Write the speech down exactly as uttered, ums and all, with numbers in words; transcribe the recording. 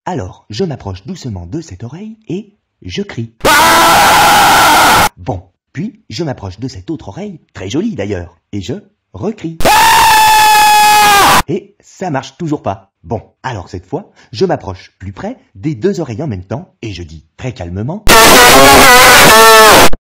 Alors, je m'approche doucement de cette oreille et je crie. Bon, puis je m'approche de cette autre oreille, très jolie d'ailleurs, et je recrie. Et ça marche toujours pas. Bon, alors cette fois, je m'approche plus près des deux oreilles en même temps et je dis très calmement.